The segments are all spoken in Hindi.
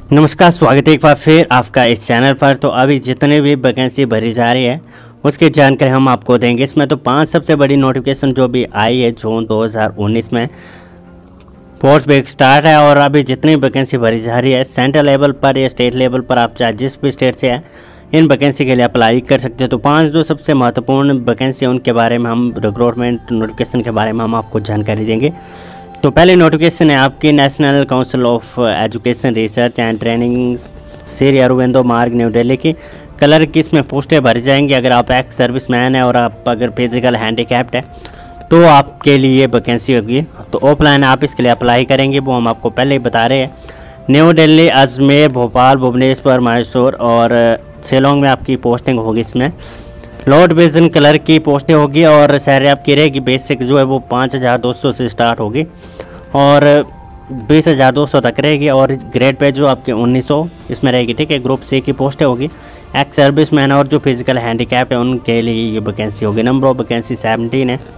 नमस्कार, स्वागत है एक बार फिर आपका इस चैनल पर। तो अभी जितने भी वैकेंसी भरी जा रही है उसकी जानकारी हम आपको देंगे। इसमें तो 5 सबसे बड़ी नोटिफिकेशन जो भी आई है जून 2019 में, पोस्ट बेक स्टार्ट है। और अभी जितनी वैकेंसी भरी जा रही है सेंट्रल लेवल पर या स्टेट लेवल पर, आप चाहे जिस भी स्टेट से है इन वैकेंसी के लिए अप्लाई कर सकते हो। तो 5 जो सबसे महत्वपूर्ण वैकेंसी है उनके बारे में हम, रिक्रूटमेंट नोटिफिकेशन के बारे में हम आपको जानकारी देंगे। तो पहले नोटिफिकेशन है आपकी National Council of Education Research and Training, Shri Aurobindo Marg, New Delhi की। कलर की इसमें पोस्टें भरी जाएंगी। अगर आप एक्स सर्विसमैन है और आप अगर फिजिकल हैंडीकैप्ड है तो आपके लिए वैकेंसी होगी। तो ऑफलाइन आप इसके लिए अप्लाई करेंगे, वो हम आपको पहले ही बता रहे हैं। न्यू दिल्ली, अजमेर, भोपाल, भुवनेश्वर, मैसूर और शिलोंग में आपकी पोस्टिंग होगी। इसमें लॉर्ड विजन कलर की पोस्टें होगी और सैलरी आपकी रहेगी बेसिक जो है वो 5200 से स्टार्ट होगी और 20200 तक रहेगी। और ग्रेड पे जो आपके 1900 इसमें रहेगी, ठीक है। ग्रुप सी की पोस्टें होगी। एक्स सर्विस मैन और जो फिजिकल हैंडीकैप्ड है उनके लिए ये वैकेंसी होगी। नंबर ऑफ वैकेंसी 17 है।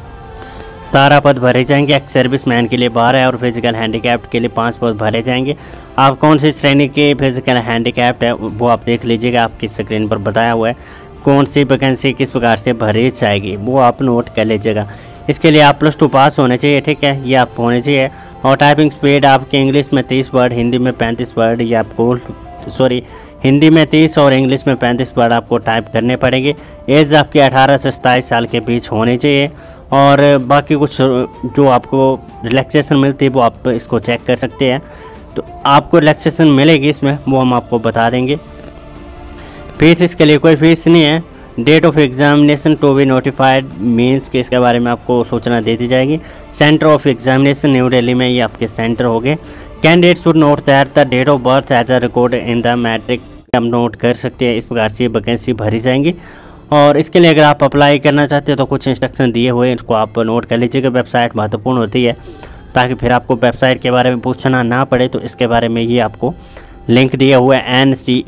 17 पद भरे जाएंगे। एक्स सर्विस मैन के लिए 12 है और फिजिकल हैंडीकैप्ड के लिए 5 पद भरे जाएंगे। आप कौन सी श्रेणी के फिजिकल हैंडीकैप्ड है वो आप देख लीजिएगा, आपकी स्क्रीन पर बताया हुआ है। कौन सी वैकेंसी किस प्रकार से भरी जाएगी वो आप नोट कर लीजिएगा। इसके लिए आप +2 पास होने चाहिए, ठीक है, ये आप होने चाहिए। और टाइपिंग स्पीड आपकी इंग्लिश में 30 वर्ड, हिंदी में 35 वर्ड, ये आपको हिंदी में 30 और इंग्लिश में 35 वर्ड आपको टाइप करने पड़ेंगे। एज आपकी 18 से 27 साल के बीच होनी चाहिए। और बाकी कुछ जो आपको रिलैक्सेशन मिलती है वो आप इसको चेक कर सकते हैं। तो आपको रिलैक्सेशन मिलेगी इसमें, वो हम आपको बता देंगे। फीस इसके लिए कोई फीस नहीं है। Date of examination to be notified means के इसके बारे में आपको सूचना दे दी जाएगी। Centre of examination New Delhi में ये आपके सेंटर हो गए। Candidate should note that the date of birth as a record in the matric, हम नोट कर सकते हैं। इस प्रकार से वैकेंसी भरी जाएंगी। और इसके लिए अगर आप अप्लाई करना चाहते हो तो कुछ इंस्ट्रक्शन दिए हुए हैं, इसको आप नोट कर लीजिएगा। वेबसाइट महत्वपूर्ण होती है ताकि फिर आपको वेबसाइट के बारे में पूछना ना पड़े। तो इसके बारे में ये आपको लिंक दिया हुआ है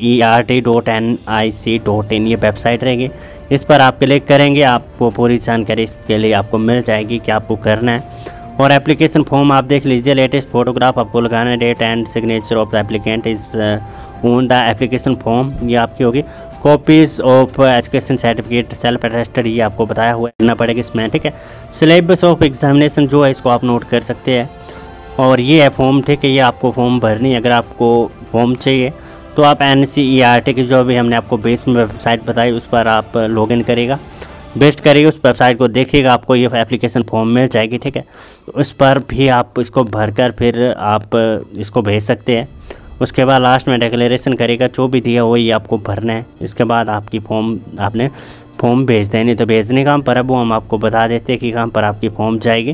ncert.nic.in, ये वेबसाइट रहेगी। इस पर आप क्लिक करेंगे, आपको पूरी जानकारी इसके लिए आपको मिल जाएगी कि आपको करना है। और एप्लीकेशन फॉर्म आप देख लीजिए। लेटेस्ट फोटोग्राफ आपको लगाना है। Date and signature of the applicant is on the application form, ये आपकी होगी। Copies of education certificate self attested, ये आपको बताया हुआ करना पड़ेगा इसमें, ठीक है। सिलेबस ऑफ एग्जामिनेशन जो है इसको आप नोट कर सकते हैं। और ये है फॉर्म, ठीक है, ये आपको फॉर्म भरनी है। अगर आपको फॉर्म चाहिए तो आप NCERT की जो भी हमने आपको बेस में वेबसाइट बताई उस पर आप लॉगिन करेगा, बेस्ट करिएगा, उस वेबसाइट को देखिएगा, आपको ये एप्लीकेशन फॉर्म मिल जाएगी, ठीक है। तो उस पर भी आप इसको भरकर फिर आप इसको भेज सकते हैं। उसके बाद लास्ट में डिक्लेरेशन करेगा, जो भी दिया हो ये आपको भरना है। इसके बाद आपकी आपने फॉर्म भेज देनी। तो भेजने कहाँ पर है वो हम आपको बता देते हैं कि कहाँ पर आपकी फॉर्म जाएगी।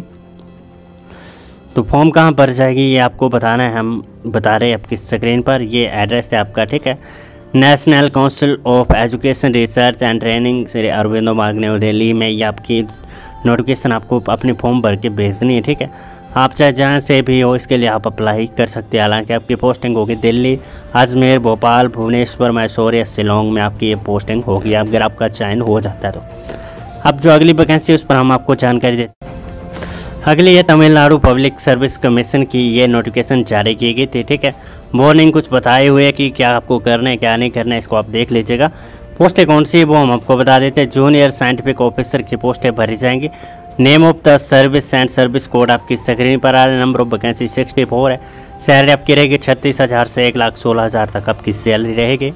तो फॉर्म कहाँ पर जाएगी ये आपको बताना है, हम बता रहे हैं आपकी स्क्रीन पर। ये एड्रेस है आपका, ठीक है। National Council of Education Research and Training, Shri Aurobindo Marg, New Delhi में ये आपकी नोटिफिकेशन आपको अपनी फॉर्म भर के भेजनी है, ठीक है। आप चाहे जहाँ से भी हो इसके लिए आप अप्लाई कर सकते हैं। हालांकि आपकी पोस्टिंग होगी दिल्ली, अजमेर, भोपाल, भुवनेश्वर, मैसूर या शिलोंग में आपकी ये पोस्टिंग होगी अगर आपका चयन हो जाता है तो। अब जो अगली वैकेंसी उस पर हम आपको जानकारी देते हैं। अगली है तमिलनाडु पब्लिक सर्विस कमीशन की, ये नोटिफिकेशन जारी की गई थी, ठीक है। वार्निंग कुछ बताए हुए है कि क्या आपको करना है क्या नहीं करना है, इसको आप देख लीजिएगा। पोस्टें कौन सी है वो हम आपको बता देते हैं। जूनियर साइंटिफिक ऑफिसर की पोस्टें भरी जाएंगी। Name of the service and service code आपकी स्क्रीन पर आ रहा है। नंबर ऑफ वैकेंसी 64 है। सैलरी आपकी रहेगी 36,000 से 1,16,000 तक आपकी सैलरी रहेगी।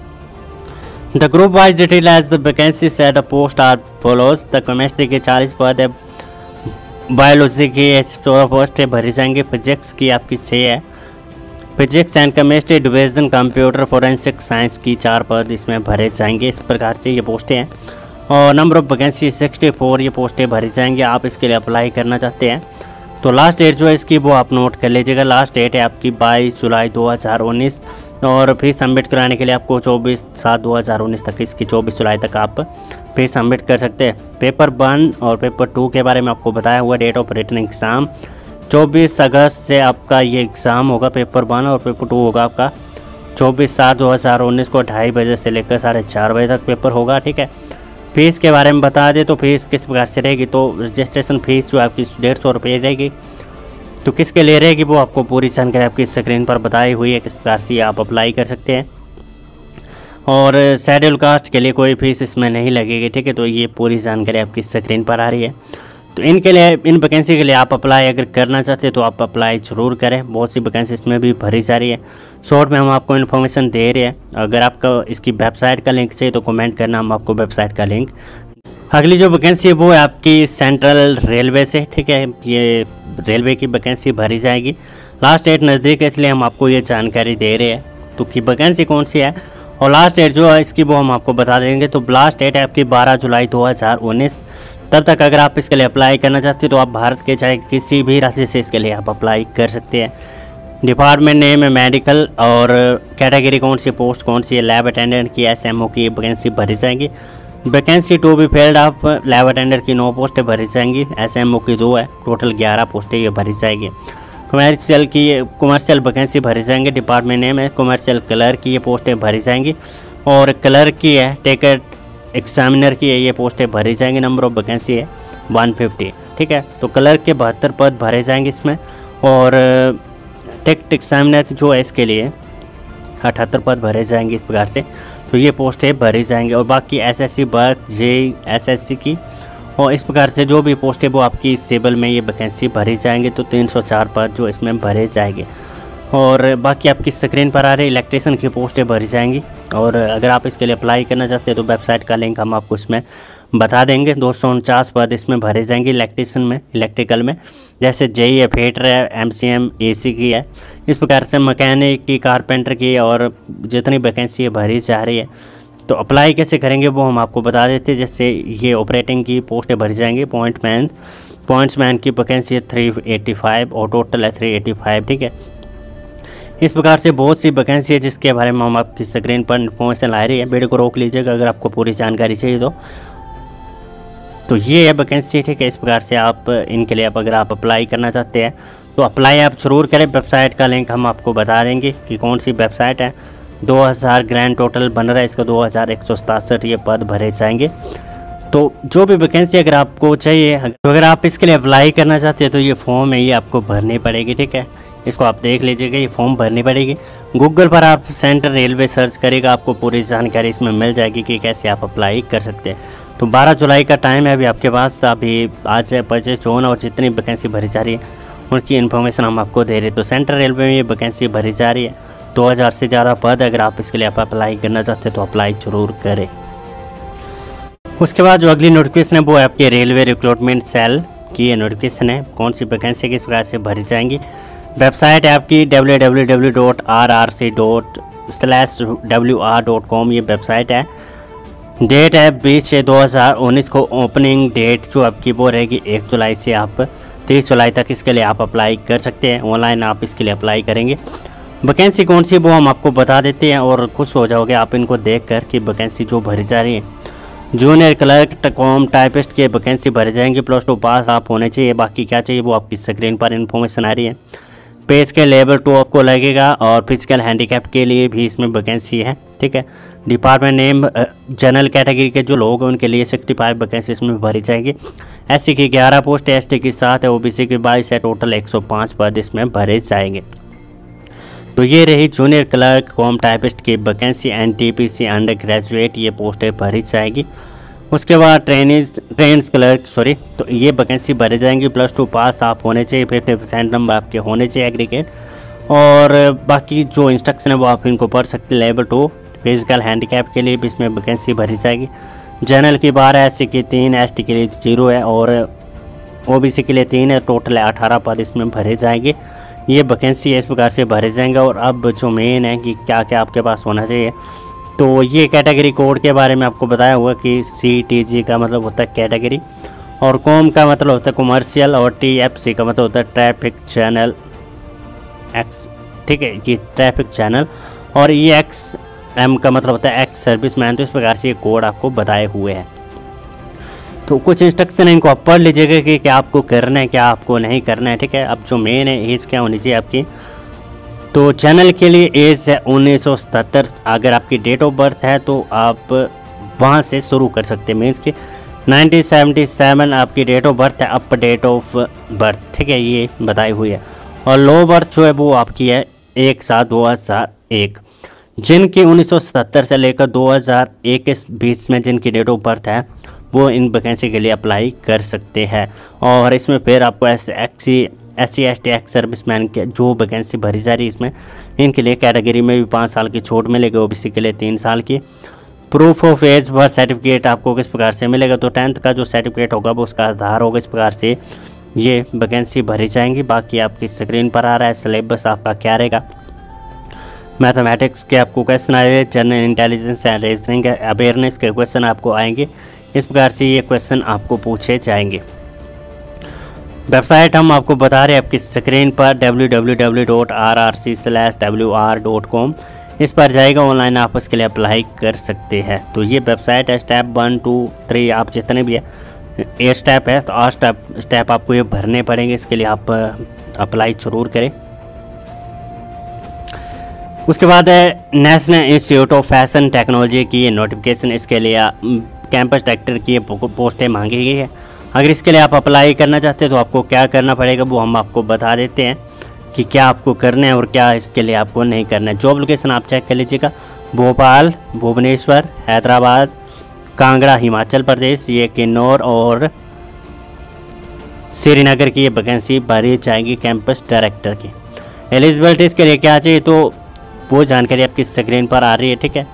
The group wise detail as the vacancy से the post are follows. The chemistry के 40 पद है। बायोलॉजी की 14 पोस्टें भरी जाएंगी। फिजिक्स की आपकी 6 है। Physics and chemistry division, computer forensic science की 4 पद इसमें भरे जाएंगे। इस प्रकार से ये पोस्टें हैं। और नंबर ऑफ वैकेंसी 64, ये पोस्टें भरी जाएंगी। आप इसके लिए अप्लाई करना चाहते हैं तो लास्ट डेट जो है इसकी वो आप नोट कर लीजिएगा। लास्ट डेट है आपकी 22 जुलाई 2019 और फीस सबमिट कराने के लिए आपको 24/7/2019 तक, इसकी 24 जुलाई तक आप फीस सबमिट कर सकते हैं। पेपर 1 और पेपर 2 के बारे में आपको बताया हुआ। डेट ऑफ रिटन एग्ज़ाम 24 अगस्त से आपका ये एग्ज़ाम होगा पेपर 1 और पेपर 2 होगा आपका 24/7/2019 को 2:30 बजे से लेकर 4:30 बजे तक पेपर होगा, ठीक है। फ़ीस के बारे में बता दें तो फीस किस प्रकार से रहेगी। तो रजिस्ट्रेशन फ़ीस जो आपकी 150 रुपये रहेगी। तो किसके लिए रहेगी वो आपको पूरी जानकारी आपकी स्क्रीन पर बताई हुई है, किस प्रकार से आप अप्लाई कर सकते हैं। और शेड्यूल कास्ट के लिए कोई फीस इसमें नहीं लगेगी, ठीक है। तो ये पूरी जानकारी आपकी स्क्रीन पर आ रही है। तो इनके लिए, इन वैकेंसी के लिए आप अप्लाई अगर करना चाहते हैं तो आप अप्लाई ज़रूर करें। बहुत सी वैकेंसी इसमें भी भरी जा रही है। शॉर्ट में हम आपको इन्फॉर्मेशन दे रहे हैं। अगर आपको इसकी वेबसाइट का लिंक चाहिए तो कमेंट करना, हम आपको वेबसाइट का लिंक। अगली जो वैकेंसी है वो है आपकी सेंट्रल रेलवे से, ठीक है। ये रेलवे की वैकेंसी भरी जाएगी। लास्ट डेट नज़दीक है इसलिए हम आपको ये जानकारी दे रहे हैं। तो की वैकेंसी कौन सी है और लास्ट डेट जो है इसकी वो हम आपको बता देंगे। तो लास्ट डेट है आपकी 12 जुलाई 2019। तब तक अगर आप इसके लिए अप्लाई करना चाहते हैं तो आप भारत के चाहे किसी भी राज्य से इसके लिए आप अप्लाई कर सकते हैं। डिपार्टमेंट नेम है मेडिकल और कैटेगरी कौन सी, पोस्ट कौन सी है, लैब अटेंडेंट की, SMO की वैकेंसी भरी जाएंगी। वैकेंसी टू बी फिल्ड आप लैब अटेंडेंट की 9 पोस्टें भरी जाएंगी, SMO की 2 है, टोटल 11 पोस्टें ये भरी जाएगी। कमर्शियल वैकेंसी भरी जाएंगे। डिपार्टमेंट नेम है कमर्शियल क्लर्क की, ये पोस्टें भरी जाएंगी। और क्लर्क की है, टिकट एग्जामिनर की है, ये पोस्टें भरी जाएंगी। नंबर ऑफ वैकेंसी है 150, ठीक है। तो क्लर्क के 72 पद भरे जाएंगे इसमें। और टिकट एग्जामिनर जो है इसके लिए 78 पद भरे जाएंगे इस प्रकार से। तो ये पोस्टें भरी जाएंगी। और बाकी SSC वर्क JEE SSC की और इस प्रकार से जो भी पोस्टें वो आपकी सिविल में ये वैकेंसी भरी जाएंगे। तो 304 पद जो इसमें भरे जाएंगे। और बाकी आपकी स्क्रीन पर आ रही इलेक्ट्रीशियन की पोस्टें भरी जाएंगी। और अगर आप इसके लिए अप्लाई करना चाहते हैं तो वेबसाइट का लिंक हम आपको इसमें बता देंगे। 249 पद इसमें भरे जाएंगे इलेक्ट्रीशियन में, इलेक्ट्रिकल में। जैसे JEE है, फिटर है, MCM AC की है। इस प्रकार से मैकेनिक की, कारपेंटर की और जितनी वैकेंसी भरी जा रही है। तो अप्लाई कैसे करेंगे वो हम आपको बता देते हैं। जैसे ये ऑपरेटिंग की पोस्टें भरी जाएंगी। पॉइंट्समैन की वैकेंसी है 385 और टोटल है 385, ठीक है। इस प्रकार से बहुत सी वैकेंसी है जिसके बारे में हम आपकी स्क्रीन पर इन्फॉर्मेशन ला रही है। वीडियो को रोक लीजिएगा अगर आपको पूरी जानकारी चाहिए तो ये है वैकेंसी, ठीक है। इस प्रकार से आप इनके लिए अगर आप अप्लाई करना चाहते हैं तो अप्लाई आप ज़रूर करें। वेबसाइट का लिंक हम आपको बता देंगे कि कौन सी वेबसाइट है। 2000 ग्रैंड टोटल बन रहा है इसका, 2167 ये पद भरे जाएंगे। तो जो भी वैकेंसी अगर आपको चाहिए, अगर आप इसके लिए अप्लाई करना चाहते हैं तो ये फॉर्म है, ये आपको भरनी पड़ेगी, ठीक है। इसको आप देख लीजिएगा, ये फॉर्म भरनी पड़ेगी। गूगल पर आप सेंट्रल रेलवे सर्च करेगा, आपको पूरी जानकारी इसमें मिल जाएगी कि कैसे आप अप्लाई कर सकते हैं। तो 12 जुलाई का टाइम है अभी आपके पास। अभी आज है 25 जून और जितनी वैकेंसी भरी जा रही है उनकी इन्फॉर्मेशन हम आपको दे रहे हैं। तो सेंट्रल रेलवे में ये वैकेंसी भरी जा रही है। 2000 से ज़्यादा पद। अगर आप इसके लिए आप अप्लाई करना चाहते हैं तो अप्लाई ज़रूर करें। उसके बाद जो अगली नोटिफिकेशन है वो है आपके रेलवे रिक्रूटमेंट सेल की ये नोटिफिकेशन है। कौन सी वैकेंसी किस प्रकार से भरी जाएंगी। वेबसाइट है आपकी www.rrc./wr.com, ये वेबसाइट है। डेट है 20/6/2019 को। ओपनिंग डेट जो आपकी वो रहेगी 1 जुलाई से आप 30 जुलाई तक इसके लिए आप अप्लाई कर सकते हैं। ऑनलाइन आप इसके लिए अप्लाई करेंगे। वैकेंसी कौन सी वो हम आपको बता देते हैं और खुश हो जाओगे आप इनको देख कर कि वैकेंसी जो भरी जा रही है। जूनियर क्लर्क कॉम टाइपिस्ट के वैकेंसी भरे जाएंगे। +2 पास आप होने चाहिए। बाकी क्या चाहिए वो आपकी स्क्रीन पर इन्फॉर्मेशन आ रही है। पे स्केल लेवल 2 आपको लगेगा और फिजिकल हैंडीकैप के लिए भी इसमें वैकेंसी है, ठीक है। डिपार्टमेंट नेम जनरल कैटेगरी के जो लोग हैं उनके लिए 65 वैकेंसी इसमें भरी जाएगी। SC की 11 पोस्ट है, ST की 7 है, OBC की 22 है। टोटल 105 पद इसमें भरे जाएंगे। तो ये रही जूनियर क्लर्क कॉम टाइपिस्ट की वैकेंसी। NTPC अंडर ग्रेजुएट ये पोस्टें भरी जाएगी। उसके बाद ट्रेन्स क्लर्क तो ये वैकेंसी भरे जाएंगी। +2 पास आप होने चाहिए। 50% नंबर आपके होने चाहिए एग्रीगेट। और बाकी जो इंस्ट्रक्शन है वो आप इनको पढ़ सकते हैं। लेवल 2 फिजिकल हैंडीकैप के लिए भी इसमें वैकेंसी भरी जाएगी। जनरल की 12 SC की 3 ST के लिए 0 है और OBC के लिए 3 है। टोटल 18 पद इसमें भरे जाएंगे। ये वैकेंसी है, इस प्रकार से भरे जाएंगे। और अब जो मेन है कि क्या क्या आपके पास होना चाहिए, तो ये कैटेगरी कोड के बारे में आपको बताया हुआ कि CTG का मतलब होता है कैटेगरी और कॉम का मतलब होता है कमर्शियल और TFC का मतलब होता है ट्रैफिक चैनल एक्स, ठीक है। ये ट्रैफिक चैनल और EXM का मतलब होता है एक्स सर्विस मैन। तो इस प्रकार से ये कोड आपको बताए हुए हैं। तो कुछ इंस्ट्रक्शन है, इनको आप पढ़ लीजिएगा कि क्या आपको करना है क्या आपको नहीं करना है, ठीक है। अब जो मेन है एज क्या होनी चाहिए आपकी, तो जनरल के लिए एज है 1977। अगर आपकी डेट ऑफ बर्थ है तो आप वहाँ से शुरू कर सकते हैं। मीन्स कि 1977 आपकी डेट ऑफ बर्थ है, अप डेट ऑफ बर्थ, ठीक है, ये बताई हुई है। और लो बर्थ जो है वो आपकी है 1/7/2001। जिनकी 1977 से लेकर 2001 के बीच में जिनकी डेट ऑफ बर्थ है वो इन वैकेंसी के लिए अप्लाई कर सकते हैं। और इसमें फिर आपको SC/ST एक्स सर्विसमैन के जो वैकेंसी भरी जा रही है इसमें, इनके लिए कैटेगरी में भी 5 साल की छूट मिलेगी, OBC के लिए 3 साल की। Proof of age birth certificate आपको किस प्रकार से मिलेगा, तो 10th का जो सर्टिफिकेट होगा वो उसका आधार होगा। इस प्रकार से ये वैकेंसी भरी जाएंगी। बाकी आपकी स्क्रीन पर आ रहा है सिलेबस आपका क्या रहेगा। मैथमेटिक्स के आपको क्वेश्चन आएंगे, general intelligence and reasoning awareness के क्वेश्चन आपको आएंगे। इस प्रकार से ये क्वेश्चन आपको पूछे जाएंगे। वेबसाइट हम आपको बता रहे हैं आपकी स्क्रीन पर www.rrc/wr.com, इस पर जाएगा, ऑनलाइन आप इसके लिए अप्लाई कर सकते हैं। तो ये वेबसाइट है, स्टेप 1 2 3 आप जितने भी है 8 स्टेप है, तो 8 स्टेप आपको ये भरने पड़ेंगे। इसके लिए आप अप्लाई जरूर करें। उसके बाद है National Institute of Fashion Technology की ये नोटिफिकेशन, इसके लिए कैंपस डायरेक्टर की पोस्टें मांगी गई है। अगर इसके लिए आप अप्लाई करना चाहते हैं तो आपको क्या करना पड़ेगा वो हम आपको बता देते हैं कि क्या आपको करना है और क्या इसके लिए आपको नहीं करना है। जॉब लोकेशन आप चेक कर लीजिएगा, भोपाल, भुवनेश्वर, हैदराबाद, कांगड़ा हिमाचल प्रदेश, ये किन्नौर और श्रीनगर की ये वैकेंसी भरी जाएगी कैंपस डायरेक्टर की। एलिजिबिलिटी इसके लिए क्या चाहिए तो वो जानकारी आपकी स्क्रीन पर आ रही है, ठीक है।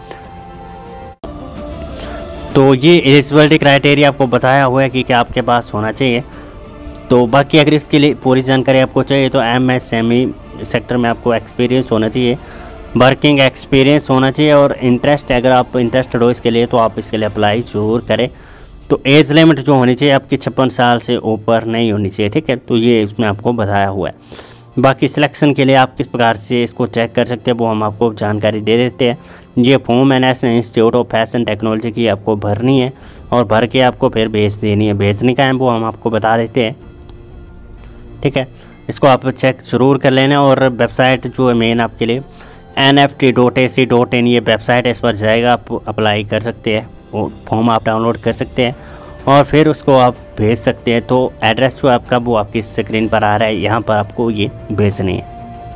तो ये एलिजिबिलिटी क्राइटेरिया आपको बताया हुआ है कि क्या आपके पास होना चाहिए। तो बाकी अगर इसके लिए पूरी जानकारी आपको चाहिए तो MSME सेक्टर में आपको एक्सपीरियंस होना चाहिए, वर्किंग एक्सपीरियंस होना चाहिए और इंटरेस्ट, अगर आप इंटरेस्टेड हो इसके लिए तो आप इसके लिए अप्लाई जरूर करें। तो एज लिमिट जो होनी चाहिए आपकी 56 साल से ऊपर नहीं होनी चाहिए, ठीक है। तो ये इसमें आपको बताया हुआ है। बाकी सिलेक्शन के लिए आप किस प्रकार से इसको चेक कर सकते हैं वो हम आपको जानकारी दे देते हैं। ये फॉर्म है National Institute of Fashion Technology की, आपको भरनी है और भर के आपको फिर भेज देनी है। भेजने का है वो हम आपको बता देते हैं, ठीक है। इसको आप चेक ज़रूर कर लेना। और वेबसाइट जो है मेन आपके लिए nft.ac.in ये वेबसाइट है, इस पर जाएगा, आप अप्लाई कर सकते हैं, वो फॉर्म आप डाउनलोड कर सकते हैं और फिर उसको आप भेज सकते हैं। तो एड्रेस जो आपका वो आपकी स्क्रीन पर आ रहा है, यहाँ पर आपको ये भेजनी है।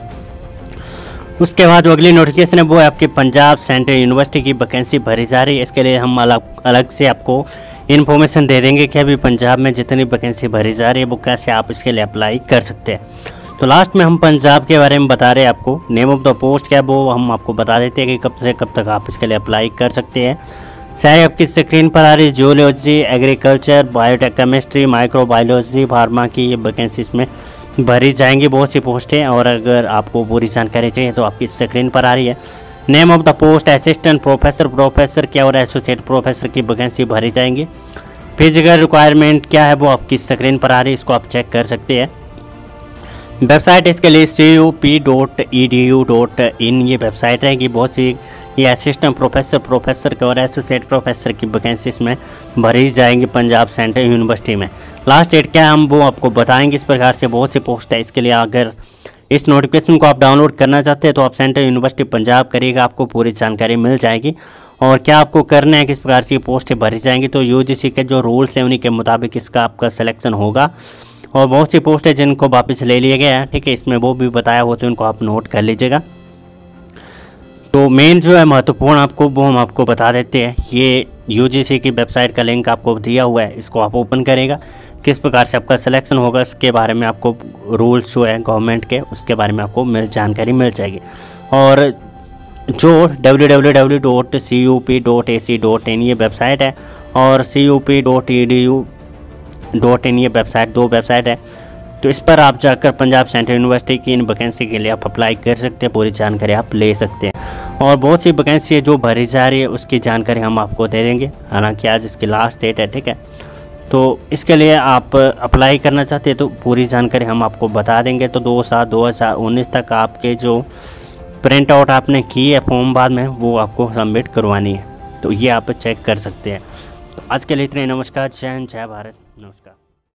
उसके बाद जो अगली नोटिफिकेशन है वो है आपकी पंजाब सेंट्रल यूनिवर्सिटी की वैकेंसी भरी जा रही है। इसके लिए हम अलग से आपको इन्फॉर्मेशन दे देंगे कि अभी पंजाब में जितनी वैकेंसी भरी जा रही है वो कैसे आप इसके लिए अप्लाई कर सकते हैं। तो लास्ट में हम पंजाब के बारे में बता रहे हैं आपको। नेम ऑफ द पोस्ट क्या है वो हम आपको बता देते हैं कि कब से कब तक आप इसके लिए अप्लाई कर सकते हैं। सारी आपकी स्क्रीन पर आ रही है, geology, agriculture, biotech chemistry, microbiology, pharma की ये वैकेंसी इसमें भरी जाएंगी, बहुत सी पोस्टें। और अगर आपको पूरी जानकारी चाहिए तो आपकी स्क्रीन पर आ रही है। Name of the post assistant professor, professor क्या और एसोसिएट प्रोफेसर की वैकेंसी भरी जाएंगी। फिजिकल रिक्वायरमेंट क्या है वो आपकी स्क्रीन पर आ रही है, इसको आप चेक कर सकते हैं। वेबसाइट इसके लिए cup.edu.in ये वेबसाइट रहेगी। बहुत सी ये असिस्टेंट प्रोफेसर, प्रोफेसर के और एसोसिएट प्रोफेसर की वैकेंसी इसमें भरी जाएंगी पंजाब सेंट्रल यूनिवर्सिटी में। लास्ट डेट क्या है हम वो आपको बताएंगे। इस प्रकार से बहुत सी पोस्ट है। इसके लिए अगर इस नोटिफिकेशन को आप डाउनलोड करना चाहते हैं तो आप सेंट्रल यूनिवर्सिटी पंजाब करिएगा, आपको पूरी जानकारी मिल जाएगी। और क्या आपको करना है, किस प्रकार से पोस्टें भरी जाएंगी, तो UGC के जो रूल्स हैं उन्हीं के मुताबिक इसका आपका सिलेक्शन होगा। और बहुत सी पोस्ट है जिनको वापस ले लिया गया है, ठीक है, इसमें वो भी बताया हुआ तो उनको आप नोट कर लीजिएगा। तो मेन जो है महत्वपूर्ण आपको वो हम आपको बता देते हैं। ये UGC की वेबसाइट का लिंक आपको दिया हुआ है, इसको आप ओपन करेगा, किस प्रकार से आपका सिलेक्शन होगा इसके बारे में आपको रूल्स जो है गवर्नमेंट के उसके बारे में आपको जानकारी मिल जाएगी। और जो www.cup.ac.in ये वेबसाइट है और cup.edu.in ये वेबसाइट, दो वेबसाइट है। तो इस पर आप जाकर पंजाब सेंट्रल यूनिवर्सिटी की इन वैकेंसी के लिए आप अप्लाई कर सकते हैं, पूरी जानकारी आप ले सकते हैं। और बहुत सी वैकेंसी है जो भरी जा रही है उसकी जानकारी हम आपको दे देंगे, हालांकि आज इसकी लास्ट डेट है, ठीक है। तो इसके लिए आप अप्लाई करना चाहते हैं तो पूरी जानकारी हम आपको बता देंगे। तो 2/7/2019 तक आपके जो प्रिंट आउट आपने की है फॉर्म बाद में वो आपको सबमिट करवानी है, तो ये आप चेक कर सकते हैं। तो आज के लिए इतने, नमस्कार, जय हिंद, जय भारत, नमस्कार।